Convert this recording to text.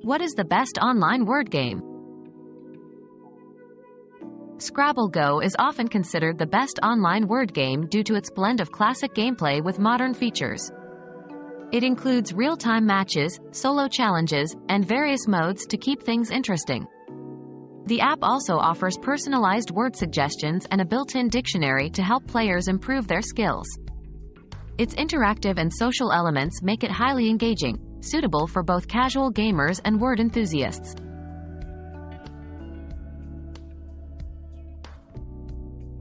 What is the best online word game? Scrabble GO is often considered the best online word game due to its blend of classic gameplay with modern features. It includes real-time matches, solo challenges, and various modes to keep things interesting. The app also offers personalized word suggestions and a built-in dictionary to help players improve their skills. Its interactive and social elements make it highly engaging, suitable for both casual gamers and word enthusiasts.